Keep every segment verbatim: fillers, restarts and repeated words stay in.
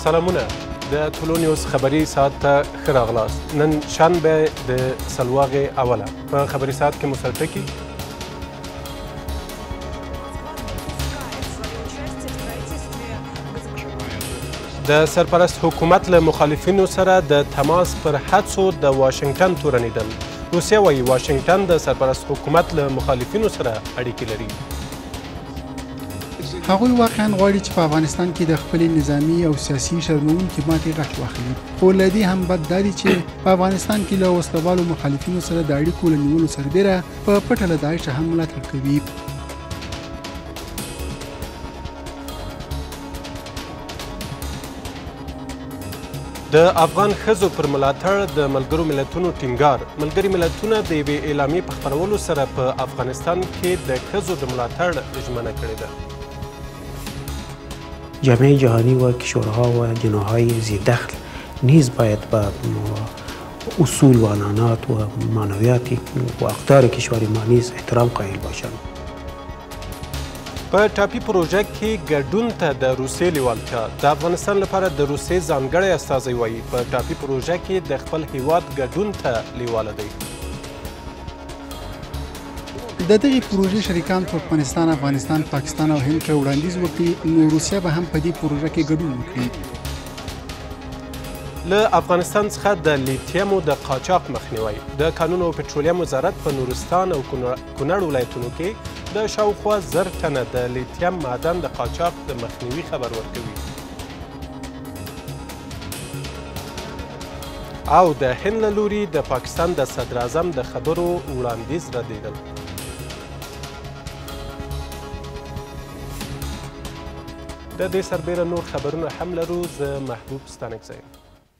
سلامونه د ټولو نیوز خبري ساعت ته ښه راغلاست. نن شنبه د سلواغې اوله په خبري ساعت کې مو سره ټکي د سرپرست حکومت له مخالفینو سره د تماس پر هڅو د واشنګټن تورنېدل. روسیه وایي واشنګټن د سرپرست حکومت له مخالفینو سره اړیکې لري. هغوی واقعا غواړي چې په افغانستان کې د خپلې نظامي او سیاسي شرموونکې ماتې غچ واخلي، خو له دې هم بد دا دي چې په افغانستان کې له وسلوالو مخالفینو سره د اړیکو له نیولو سربیره په پټه له داعشه هم ملاتړ کوي. د افغان ښځو پر ملاتړ د ملګرو ملتونو ټینګار. ملګري ملتونه د یوې اعلامیې په خپرولو سره په افغانستان کې د ښځو د ملاتړ ژمنه کړې ده. جامعه جهانی و کشورها و جناح‌های ذی‌دخل نیز باید به اصول و عنعنات و معنویات و اقدار کشور ما نیز احترام قائل باشند. په ټاپي پروژه کې ګډون ته د روسیې لیوالتیا. د افغانستان لپاره د روسیې ځانګړی استازی وایي په ټاپي پروژه کې د خپل هیواد ګډون ته لیواله دی. د دغې پروژې شریکان ترکمنستان، افغانستان، پاکستان او هند ته وړاندیز وکړي، نو روسیه به هم په دې پروژه کې ګډون وکړي. له افغانستان څخه د لیتیمو د قاچاق مخنیوی. د کانونو او پټرولیم وزارت په نورستان او کونړ ولایتونو کې د شاوخوا زر ټنه د لیتیم معدن د قاچاق د مخنیوي خبر ورکوي. او د هند له لوري د پاکستان د صدراعظم د خبرو وړاندیز ردېدل. د دې سربیره نور خبرونه هم لرو. زه محبوب ستانکزی یم.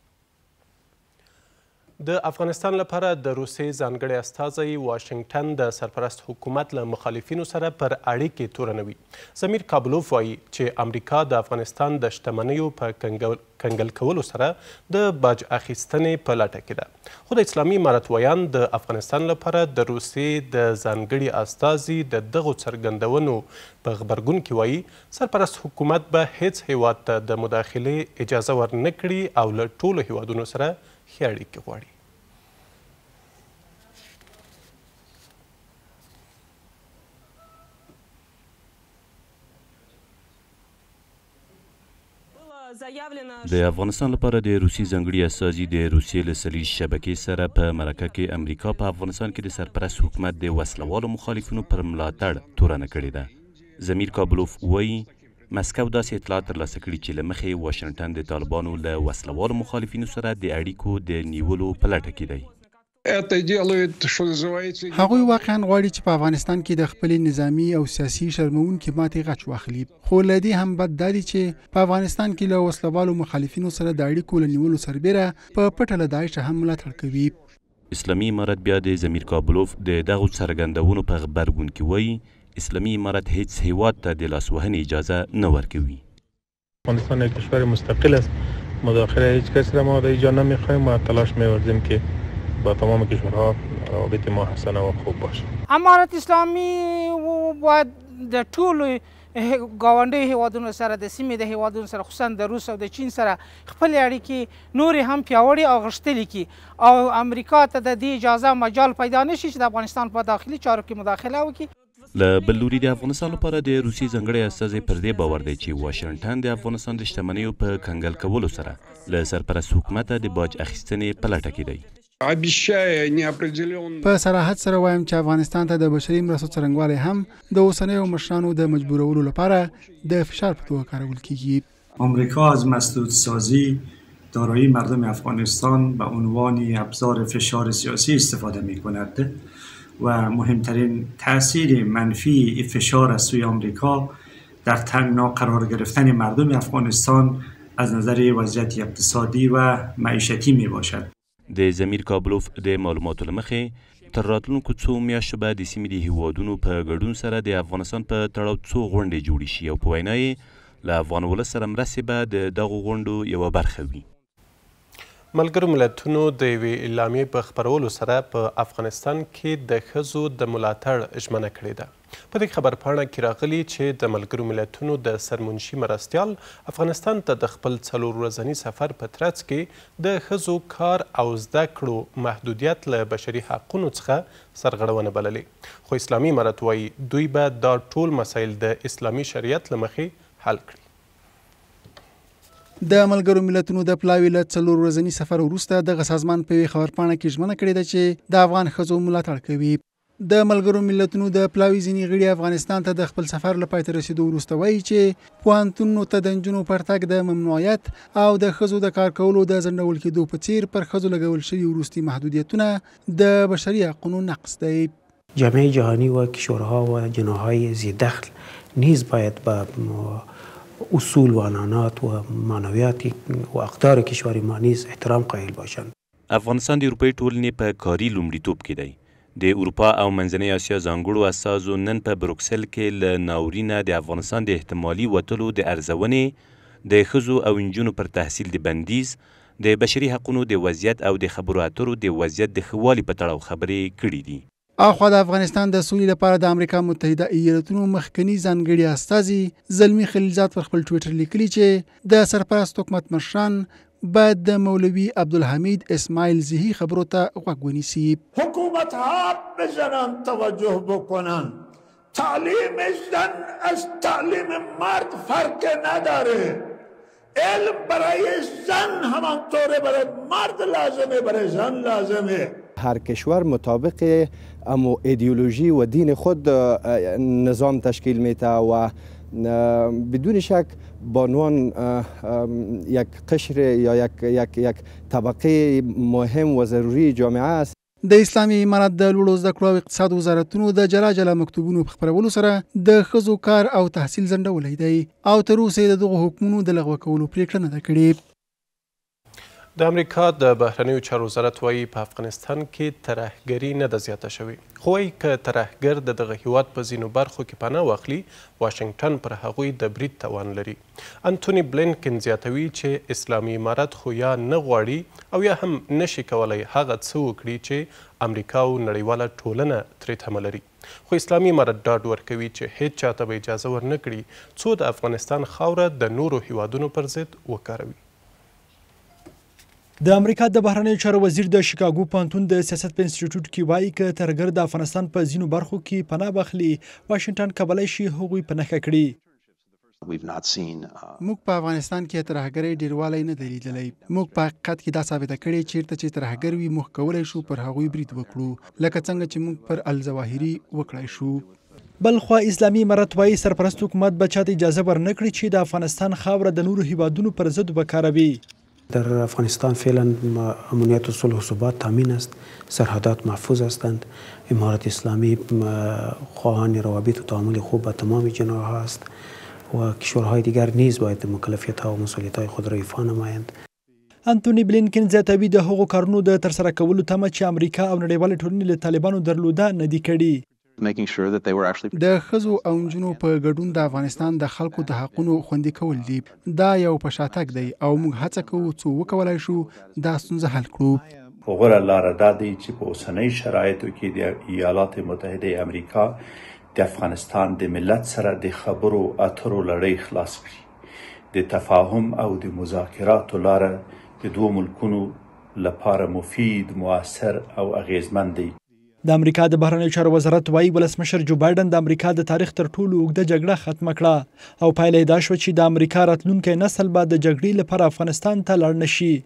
د افغانستان لپاره د روسیې ځانګړی استازی واشنګټن د سرپرست حکومت له مخالفینو سره پر اړیکې تورنوي. زمیر کابلوف وایي چې امریکا د افغانستان د شتمنیو په کنګل کولو سره د باج اخیستنې په لټه کې ده. خو د اسلامي امارت ویان د افغانستان لپاره د روسیې د ځانګړي استازي د دغو څرګندونو په غبرګون کې وایي سرپرست حکومت به هیڅ هیواد ته د مداخلې اجازه ورنه کړي او له ټولو هیوادونو سره ښې اړیکې غواړي. د افغانستان لپاره د روسي ځانګړي استازي د روسیې له سلیز شبکې سره په مرکه کې امریکا په افغانستان کې د سرپرست حکومت د وسلوالو مخالفینو پر ملاتړ تورنه کړې ده. زمیر کابلوف وایي مسکو داسې اطلاعات ترلاسه کړي چې له مخې واشنګټن د طالبانو له وسلوالو مخالفینو سره د اړیکو د نیولو په لټه کې دی. هغوی واقعا غواړي چې په افغانستان کې د خپلې نظامي او سیاسي شرموونکې ماتې غچ واخلي، خو له دې هم بد دا دي چې په افغانستان کې له وسلوالو مخالفینو سره د اړیکو له نیولو سربیره په پټه له داعشه هم ملاتړ کوي. اسلامي امارت بیا د زمیر کابلوف د دغو څرګندونو په غبرګون کې وایي اسلامي امارت هیچ هیواد ته د لاسوهنې اجازه نه ورکوي. افغانستان یک کشور مستقل است. مداخله هیچ کس را ما در اینجا نمیخواهیم و تلاش می‌ورزیم که با تمام کشورها روابط ما حسنه و خوب باشه. امارت اسلامی باید د ټولو ګاونډي هیوادونو سره د سیمې د هیوادونو سره خصوصا د روس او د چین سره خپل اړیکې نورې هم پیاوړې او غښتلې کړي او امریکا ته د دې اجازه مجال پیدا نشي چې د افغانستان په داخلي چارو کې مداخله وکړي. له بل لوري د افغانستان لپاره د روسي ځانګړی استازی پر دې باور دی چې واشنګټن د افغانستان د شتمنیو په کنګل کولو سره له سرپرست حکومت د باج اخیستنې په لټه کې دی. په صراحت سره وایم چې افغانستان ته د بشري مرستو څرنګوالی هم د اوسنیو مشرانو د مجبورولو لپاره د فشار په توګه کارول کیږي. آمریکا از مسدود سازی دارایی مردم افغانستان به عنوان ابزار فشار سیاسی استفاده می کند و مهمترین تأثیر منفی فشار از سوی آمریکا در تنگنا قرار گرفتن مردم افغانستان از نظر وضعیت اقتصادی و معیشتی می باشد. د زمیر کابلوف د معلوماتو له مخې تر راتلونکو څو میاشتو به د سیمې د هیوادونو په ګډون سره د افغانستان په تړاو څو غونډې جوړې شي او په وینا یې له افغان ولس سره مرستې به د دغو غونډو یوه برخه وي. ملګرو ملتونو د یوې اعلامیې په خپرولو سره په افغانستان کې د ښځو د ملاتړ ژمنه کړې ده. په دې خبرپاڼه کې راغلي چې د ملګرو ملتونو د سرمنشي مرستیال افغانستان ته د خپل څلور ورځني سفر په ترڅ کې د ښځو کار او زده کړو محدودیت له بشري حقونو څخه سرغړونه بللې. خو اسلامي امارت وایي دوی به دا ټول مسایل د اسلامي شریعت له مخې حل کړي. د ملګرو ملتونو د پلاوي له څلور ورځني سفر وروسته دغه سازمان په یوې خبرپاڼه کې ژمنه کړې ده چې د افغان ښځو ملاتړ کوي. د ملګرو ملتونو د پلاوي ځینې غړي افغانستان ته د خپل سفر له پای ته رسیدو وروسته وایي چې پوهنتونونو ته د نجونو پر تګ د ممنوعیت او د ښځو د کار کولو د ځنډول کېدو په څیر پر ښځو لګول شوي وروستي محدودیتونه د بشري حقونو نقض دی. جامعه جهانی و کشورها و جناح‌های ذی‌دخل نیز باید به اصول و عنعنات و معنویات و اقدار کشور ما نیز احترام قائل باشند. افغانستان د اروپایي ټولنې په کاري لومړیتوب کې دی. د اروپا او منځنۍ اسیا ځانګړو استازو نن په بروکسل کې له ناورینه د افغانستان د احتمالي وتلو د ارزونې، د ښځو او نجونو پر تحصیل د بندیز، د بشري حقونو د وضعیت او د خبرو اترو د وضعیت د ښه والي په تړاو خبرې کړې دي. اخوا د افغانستان د سولې لپاره د امریکا متحده ایالاتونو مخکنی ځانګړي استازي زلمی خلیلزاد پر خپل ټویټر لیکلي چې د سرپرست حکومت مشران باید د مولوی عبدالحمید اسماعیل زیهی خبرو ته غوږ ونیسي. حکومت ها بزنن توجه بکنن تعلیم زن از تعلیم مرد فرق نداره. علم برای زن همانطوره برای مرد لازمه، برای زن لازمه. هر کشور مطابق امو ایدئولوژی و دین خود نظام تشکیل میده و بدون شک به عنوان یک قشر یا یک یک یک طبقه مهم و ضروری جامعه است. د اسلامي امارت د لوړو زده کړو او اقتصاد وزارتونو د جلا جلا مکتوبونو په خپرولو سره د ښځو کار او تحصیل ځنډولی دی او تر اوسه د دغو حکمونو د لغوه کولو پریکړه نه ده کړې. د امریکا د بهرنیو چارو وزارت وایي په افغانستان کې ترهګري نه ده زیاته شوې، خو وایي که ترهګر د دغه هیواد په ځینو برخو کې پناه واخلي واشنګټن پر هغوی د برید توان لري. انتوني بلینکن زیاتوي چې اسلامي امارت خو یا نه غواړي او یا هم نشي کولی هغه څه وکړي چې امریکا او نړیواله ټولنه ترې تمه لري. خو اسلامي امارت ډاډ ورکوي چې هیڅ چاته به اجازه ورنه کړي څو د افغانستان خاوره د نورو هیوادونو پر ضد وکاروي. د امریکا د بهرنیو چارو وزیر د شیکاګو پوهنتون د سیاست په انسټیټیوټ کې وایي که ترهګر د افغانستان په ځینو برخو کې پناه واخلي واشنګټن کولی شي هغوی په نښه کړي. موږ په افغانستان کې ترهګرۍ ډیروالی نه دی لیدلی. موږ په حقیقت کې دا ثابته کړې چیرته چې ترهګر وي موږ کولی شو پر هغوی برید وکړو لکه څنګه چې موږ پر الظواهري وکړای شو. بلخوا اسلامي امارت وایي سرپرست حکومت به چاته اجازه ورنه کړي چې د افغانستان خاوره د نورو هیوادونو پر ضد وکاروي. در افغانستان فعلا امنیت و صلح و ثبات تامین است، سرحدات محفوظ هستند. امارت اسلامی خواهان روابط و تعامل خوب با تمام جناح‌ها است و کشورهای دیگر نیز باید مکلفیت‌ها و مسئولیت‌های خود را ایفا نمایند. انتوني بلینکن زیاتوي د هغو کارونو د ترسره کولو تمه چې امریکا او نړیوالې ټولنې له طالبانو درلوده نه دي کړي. د ښځو او نجونو په ګډون د افغانستان د خلکو د حقونو خوندي کول دي. دا یو په شاتګ دی او موږ هڅه کوو څو وکولای شو دا ستونزه حل کړو. غوره لاره دا دی چې په اوسنۍ شرایطو کې د ایالات متحده امریکا د افغانستان د ملت سره د خبرو اترو لړۍ خلاص کړي. د تفاهم او د مذاکراتو لاره د دوو ملکونو لپاره مفید، مؤثر او اغیزمند دی. د امریکا د بهرنیو چارو وزارت وایي ولسمشر جو بایډن د امریکا د تاریخ تر ټولو اوږده جګړه ختمه کړه او پایله یې دا شوه چې د امریکا راتلونکی نسل به د جګړې لپاره افغانستان ته لاړ نه شي.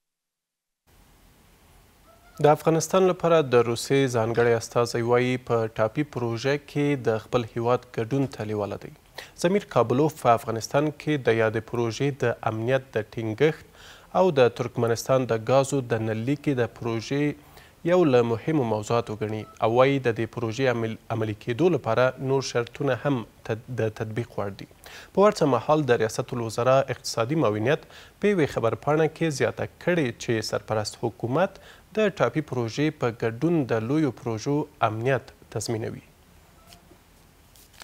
د افغانستان لپاره د روسیې ځانګړی استازی وایي په ټاپي پروژه کې د خپل هیواد ګډون ته لیواله دی. زمیر کابلوف په افغانستان کې د یادې پروژې د امنیت د ټینګښت او د ترکمنستان د ګازو د نللیکې د پروژې یو له مهمو موضوعاتو ګڼي او وایي د دې پروژې عملي کېدو لپاره نور شرطونه هم د تطبیق وړ دي. په ورته مهال د ریاست الوزرا اقتصادي معاونیت په یوې خبرپاڼه کې زیاته کړې چې سرپرست حکومت د ټاپي پروژې په ګډون د لویو پروژو امنیت تضمینوي.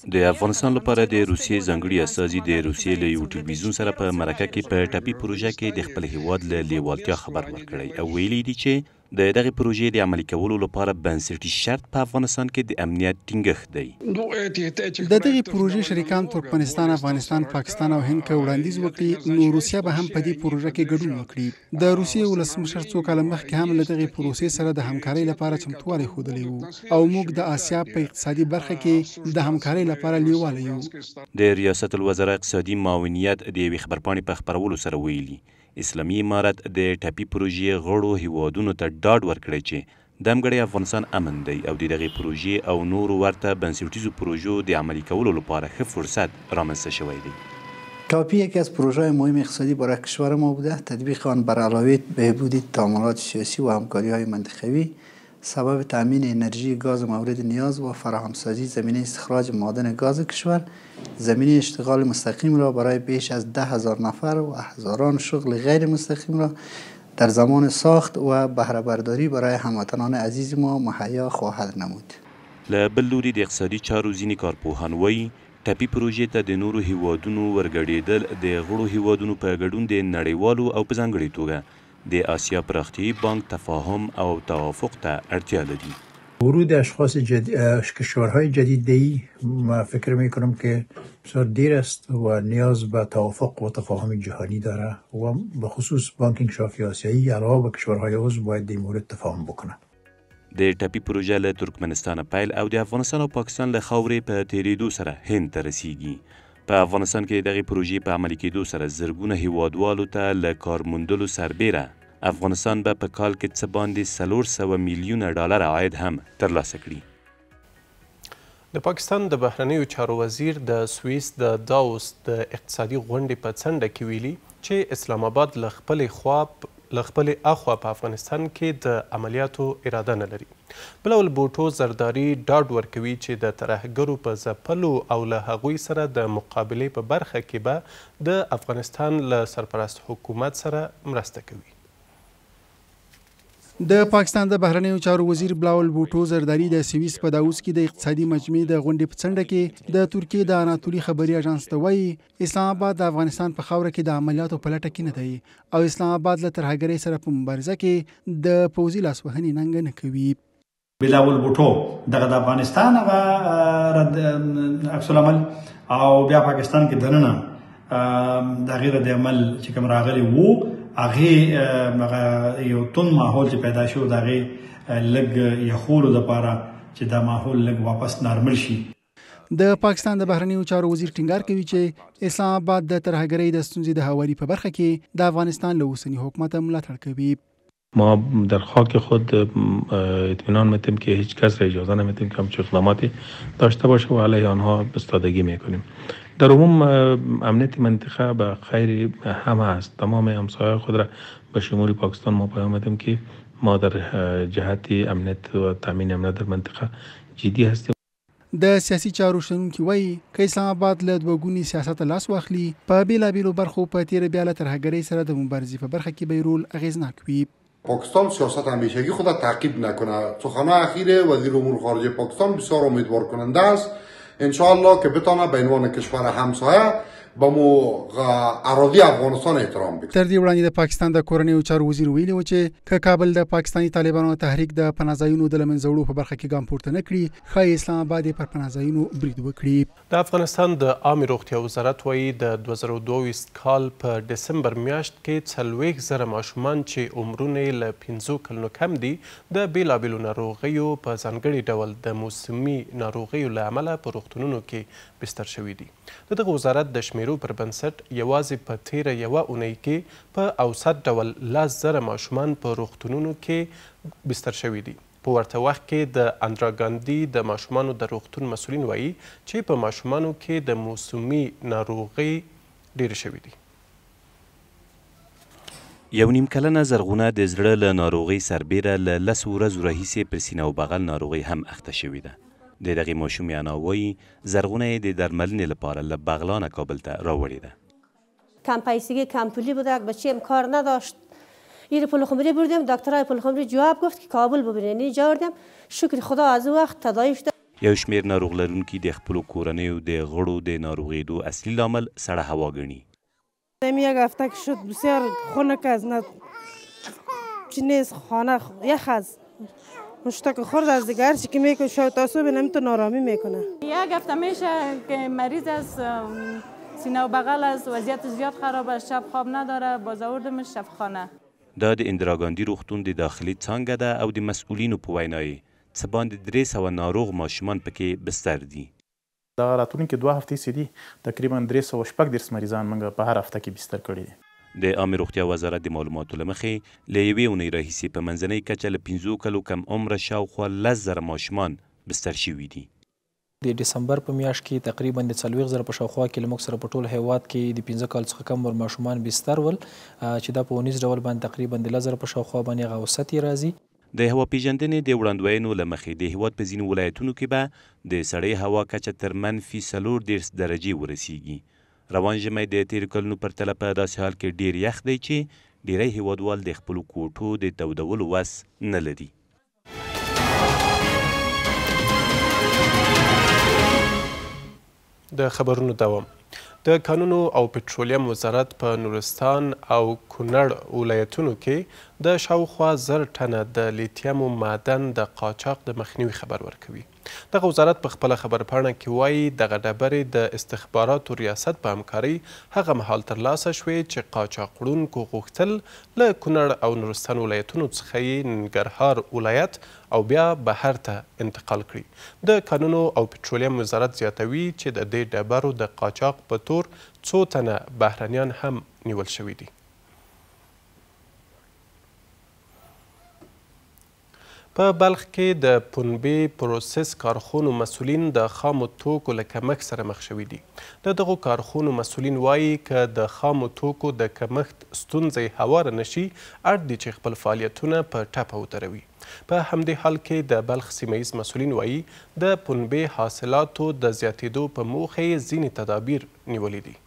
د افغانستان لپاره د روسیې ځانګړي استازي د روسیې له یو ټلویزیون سره په مرکه کې په ټاپي پروژه کې د خپل هیواد له لیوالتیا خبر ورکړی او ویلي دي چې د دغه پروژې د عملي کولو لپاره بنسټیز شرط په افغانستان کې د امنیت ټینګښت دی. د دغه پروژې شریکان ترکمنستان، افغانستان، پاکستان او هند که وړاندیز وکړي نو روسیه به هم په دې پروژه کې ګډون وکړي. د روسیې ولسمشر څو کاله مخکې هم له دغه پروسې سره د همکارۍ لپاره چمتووالی ښودلی و او موږ د آسیا په اقتصادي برخه کې د همکارۍ لپاره لیواله یو. د ریاست الوزرا اقتصادي معاونیت د یوې خبرپاڼې په خپرولو سره ویلي اسلامي امارت د ټاپي پروژې غړو هیوادونو ته ډاډ ورکړی چې دمګړی افغانستان امن دی او د دغې پروژې او نورو ورته بنسټیزو پروژو د عملي کولو لپاره ښه فرصت رامنځته شوی دی. ټاپی یکی از پروژه‌های مهم اقتصادی برای کشور ما بوده. تطبیق آن بر علاوه بهبود تعاملات سیاسی و همکاری‌های منطقوی سبب تامین انرژی گاز مورد نیاز و فراهمسازی زمینه استخراج معادن گاز کشور، زمینه اشتغال مستقیم را برای بیش از ده هزار نفر و هزاران شغل غیر مستقیم را در زمان ساخت و بهره برداری برای هموطنان عزیز ما مهیا خواهد نمود. له بل لوري د اقتصادي چارو ځینې کارپوهان وایي ټاپي پروژې ته د نورو هیوادونو ورګډېدل د غړو هیوادونو په ګډون د نړیوالو او په ځانګړې توګه د آسیا پراختیایی بانک تفاهم او توافق ته اړتیا لري. ورود اشخاص جدید کشورهای جدید دی ما فکر می کنم که بسیار دیر است و نیاز به توافق و تفاهم جهانی داره و به خصوص بانک انکشافی آسیایی علاوه به کشورهای عضو باید در مورد تفاهم بکنه. د ټاپي پروژه له ترکمنستان پیل او د افغانستان او پاکستان له خاورې په تیریدو سره هند ته رسیږي. په افغانستان کې دغه پروژې په عملي کېدو سره زرګونه هیوادوالو ته له کارموندلو سربیره افغانستان به په کال کې څه باندې څلور سوه میلیونه ډالر عاید هم ترلاسه کړي. د پاکستان د بهرنیو چارو وزیر د سویس د داووس د اقتصادي غونډې په څنډه کې ویلي چې اسلام آباد له خپلې خوا له خپلې اخوا په افغانستان کې د عملیاتو اراده نه لري. بلول بوټو زرداري ډاډ ورکوي چې د ترهګرو په ځپلو او له هغوی سره د مقابلې په برخه کې به د افغانستان له سرپرست حکومت سره مرسته کوي. د پاکستان د بهرنیو چارو وزیر بلاول بوټو زرداری د سویس په داووس کې د اقتصادي مجمع د غونډې په څنډه کې د ترکیې د اناتولي خبري اژانس ته وایي اسلام آباد د افغانستان په خاوره کې د عملیاتو په لټه کې نه دی او اسلام آباد له ترهګرۍ سره په مبارزه کې د پوځي لاسوهنې ننګه نه کوي. بلاول بوټو دغه د افغانستان هغه رد عکس العمل او بیا پاکستان کې دننه د غیر د عمل چې کوم راغلی وو هغه یو تون ماحول چې پیدا شو د هغې لږ یخولو دپاره چې دا ماحول لږ واپس نارمل شي. د پاکستان د بهرنیو چارو وزیر ټینګار کوي چې اسلام آباد د ترهګرۍ د ستونزې د هواري په برخه کې د افغانستان له اوسني حکومت ملاتړ کوي. ما در خاک خود اطمینان میتیم که هیچ کس را اجازه نمیتیم که همچون اقداماتی داشته باشه و علیه آنها بستادگی میکنیم. در عموم امنیت منطقه به خیر همه است. تمام همسایه خود را به شمول پاکستان ما پیام میدیم که ما در جهت امنیت و تامین امنیت در منطقه جدی هستیم. د سیاسي چارو شنونکي وایي که اسلام آباد له دوه ګوني سیاست لاس واخلي په بېلابېلو برخو په تیره بیا له ترهګرۍ سره د مبارزې په برخه کې به رول اغیزناک وي. پاکستان سیاست همیشگی خود تعقیب نکنه. سخنان اخیر وزیر امور خارجه پاکستان بسیار امیدوار کننده است. انشاءالله که بتانه به عنوان کشور همسایه به مو اراضی افغانستان احترام بکنه. تر دې وړاندې د پاکستان د کورنیو چارو وزیر ویلي و چې که کابل د پاکستاني طالبانو تحریک د پناهځایونو د له منځه وړو په برخه کې ګام پورته نه کړي ښایي اسلام آباد یې پر پناهځایونو برید وکړي. د افغانستان د عامې روغتیا وزارت وایي د دوه زره دوه ویشت کال په ډسمبر میاشت کې څلوېښت زره ماشومان چې عمرونه یې له پنځو کلونو کم دي د بېلابېلو ناروغیو په ځانګړي ډول د موسمي ناروغیو له امله په روغتونونو کې بستر شوي دي. د دغه وزارت د شمیرو پر بنسټ یوازې په تیره یوه اونۍ کې په اوسط ډول لس زره ماشومان په روغتونونو کې بستر شوي دي. په ورته وخت کې د اندرا ګاندي د ماشومانو د روغتون مسؤلین وایي چې په ماشومانو کې د موسمي ناروغۍ ډېرې شوي دي. یو نیم کلنه زرغونه د زړه له ناروغۍ سربیره له لسو ورځو راهیسې پر سینه او بغل ناروغۍ هم اخته شوې ده. د دغې ماشومې انا وایي زرغونه یې د درملنې لپاره له بغلان کابل ته راوړې ده. کم پیسگی کم پولی بودک بچه‌م کار نداشت. یه پلخمری بردیم دکترای پلخمری جواب گفت که کابل ببرین. اینجا بردیم شکر خدا از اون وقت تداعی شده. یو شمېر ناروغ لرونکي د خپلو کورنیو د غړو د ناروغېدو اصلي لامل سړه هوا ګڼي. یک هفته که شد بسیار خنک است، نه چی نیست، خانه یخ است. مشتاق خورد از دیگر چی که میکنه شاید تاسو بینم تو نارامی میکنه. یک هفته میشه که مریض است، سینه و بغل است، وضعیت زیاد خراب است، شب خواب نداره، باز آوردمش شفاخانه. دا د اندرا ګاندي روغتون د داخلي څانګه ده او د مسؤلینو په وینا یې څه باندې درې سوه ناروغ ماشومان پکې بستر دي. دغه راتلونکي دوه هفتې چې دي تقریبا درې سوه شپږ دېرش مریضان موږ په هر هفته کې بستر کړي دي. د عامې روغتیا وزارت د معلوماتو له مخې له یوې اونۍ راهیسې په منځنۍ کچه له پنځو کلو کم عمره شاوخوا لس زره ماشومان بستر شوي دي. د ډسمبر په میاشت کې تقریبا د څلوېښت زره په شاوخوا کې له موږ سره په ټول هیواد کې د پنځه کال څخه کم عمر ماشومان بستر ول چې دا په اونیز ډول باندې تقریبا د لس زره په شاوخوا باندې هغه اوسط یې راځي. د هوا پیژندنې د وړاندوینو له مخې د هیواد په ځینو ولایتونو کې به د سړې هوا کچه تر منفي څلور دېرش درجې ورسیږي. روان ژمی د تېرو کلونو پرتله په داسې حال کې ډېر یخ دی چې ډېری هیوادوال د خپلو کوټو د تودولو وس نه لري. د خبرونو دوام. د کانونو او پټرولیم وزارت په نورستان او کونړ ولایتونو کې د شاوخوا زر ټنه د لیتیمو معدن د قاچاق د مخنیوي خبر ورکوي. دغه وزارت په خپله خبرپاڼه کې وایي دغه ډبرې د استخباراتو ریاست په همکارۍ هغه مهال ترلاسه شوې چې قاچاق وړونکو غوښتل له کونړ او نورستان ولایتونو څخه یې ننګرهار ولایت او بیا بهر ته انتقال کړي. د کانونو او پټرولیم وزارت زیاتوي چې د دې ډبرو د قاچاق په تور څو تنه بهرنیان هم نیول شوي دي. په بلخ کې د پنبې پروسس کارخونو مسؤلین د خامو توکو له کمښت سره مخ شوي دي. د دغو کارخونو مسؤلین وایي که د خامو توکو د کمښت ستونزې هواره نشي اړ دي چې خپل فعالیتونه په ټپه ودروي. په همدې حال کې د بلخ سیمه ییز مسؤلین وایي د پنبې حاصلاتو د زیاتېدو په موخه یې ځینې تدابیر نیولي دي.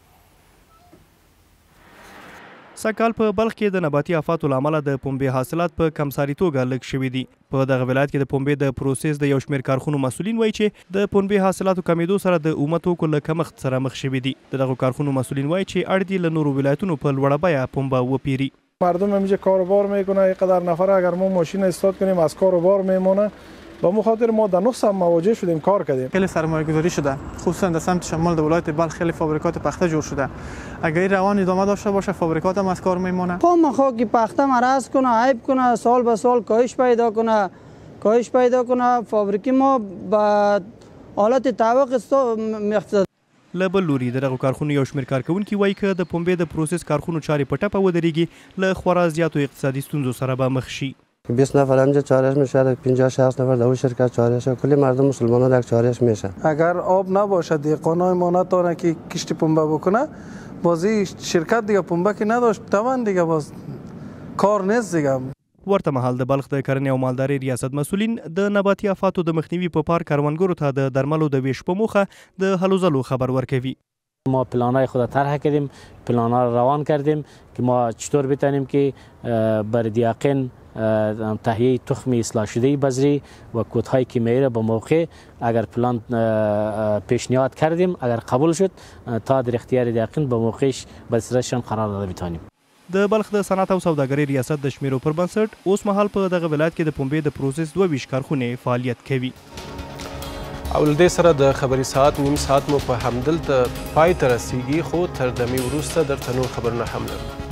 سږکال په بلخ کې د نباتي آفاتو له امله د پنبې حاصلات په کمساري توګه لږ شوي دي. په دغه ولایت کې د پنبې د پروسس د یو شمېر کارخونو مسؤلین وایي چې د پنبې حاصلاتو کمیدو سره د اومه توکو له کمښت سره مخ شوي دي. د دغو کارخونو مسؤلین وایي چې اړ دي له نورو ولایتونو په لوړه بیه پنبه وپیری. مردم اینجا کار و بار میکنه، اینقدر نفر اگر ما ماشین استارت کنیم از کار و بار میمونه. با مخاطر ما در نقص هم مواجه شدیم، کار کردیم. خیلی سرمایه گذاری شده، خصوصا در سمت شمال در ولایت بلخ خیلی فابریکات پخته جور شده. اگر این روان ادامه داشته باشه فابریکات هم از کار میمونه. خام خاکی پخته مرض کنه، عیب کنه، سال به سال کاهش پیدا کنه، کاهش پیدا کنه، فابریکی ما به حالت تعوق میفته. له بل لوري د دغو کارخونو یو شمېر کارکوونکي وایي که د پنبې د پروسس کارخونو چارې په ټپه ودرېږي له خورا زیاتو اقتصادي ستونزو سره به مخ شي. بیست نفر همینجا چارش میشه، پنجاه شصت نفر در اون شرکت چارش، کلی مردم مسلمان ها چارش میشه. اگر آب نباشه دیقانای ما نتونه که کشت پنبه بکنه، بازی شرکت دیگه پنبه که نداشت توان دیگه باز کار نیست دیگه. ورته مهال د بلخ د کرنې او مالدارۍ ریاست مسؤلین د نباتي آفاتو د مخنیوي په پار کروندګرو ته د درملو د ویش په موخه د هلو ځلو خبر ورکوي. ما پلانای خود طرح کردیم، پلانا رو روان کردیم که ما چطور بتونیم که بر یقین تهیه تخم اصلاح شده بذری و کودهای کیمیایی را به موقع اگر پلان پیشنهاد کردیم اگر قبول شد تا در اختیار یقین به موقعش به صورتشان قرار داده بتانیم. د بلخ د صنعت او سوداګرۍ ریاست د شمیرو پر بنسټ اوس مهال په دغه ولایت کې د پنبې د پروسس دوه ویشت کارخونې فعالیت کوي. او له دې سره د خبري ساعت نیم ساعت مو په همدلته پای ته رسیږي، خو تر دمې وروسته درته نور خبرونه هم لرو.